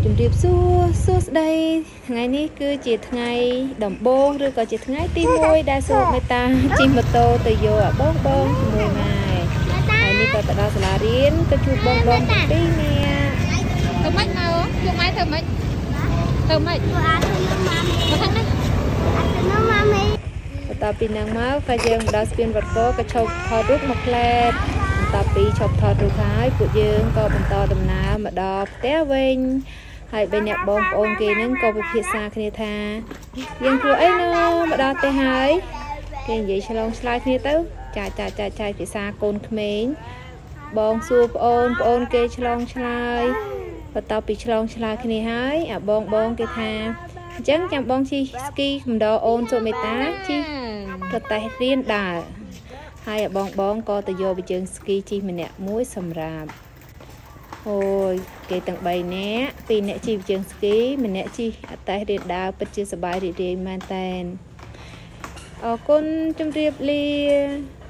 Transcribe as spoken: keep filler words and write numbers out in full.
ជំរាបសួរសួស្តីថ្ងៃនេះគឺជាថ្ងៃដំបូងឬក៏ជាថ្ងៃទីមួយដែលសូមមេត្តាជិះម៉ូតូទៅយកអាបងបងជាមួយម៉ែហើយនេះក៏ទៅដល់សាលារៀនទៅជួបបងបងពីរនាក់ធ្វើម៉េចមកជួបម៉ែធ្វើម៉េចធ្វើម៉េចមកខាងនេះបន្ទាប់ពីនឹងមកក៏យើងមកដល់ស្ពានវត្តកក៏ឈប់ថតរូបមកផ្លែតបន្ទាប់ពីឈប់ថតរូបហើយពួកយើងក៏បន្តដំណើរមកដល់ផ្ទះវិញហើយបីអ្នកបងប្អូនគេនឹងក៏ពិភាក្សាគ្នាថាយើងធ្វើអីណ៎មកដល់ផ្ទះហើយគេនិយាយឆ្លងឆ្លើយគ្នាទៅចាចាចាចាភាសាកូនក្មេងបងសួរប្អូនប្អូនគេឆ្លងឆ្លើយបន្ទាប់ពីឆ្លងឆ្លើយគ្នាហើយអាបងបងគេថាអញ្ចឹងចាំបងជិះស្គីកំដរអូនសុមេតាជិះប្រទេសរៀនដើរហើយអាបងបងក៏ទៅយកវិជើងស្គីជិះម្នាក់មួយសម្រាប់អូយគេទាំងបីនាក់ពីរនាក់ជិះវិជើងស្គីម្នាក់ជិះអតេះរៀនដើរពិតជាសប្បាយរីករាយមែនតើអរគុណជម្រាបលា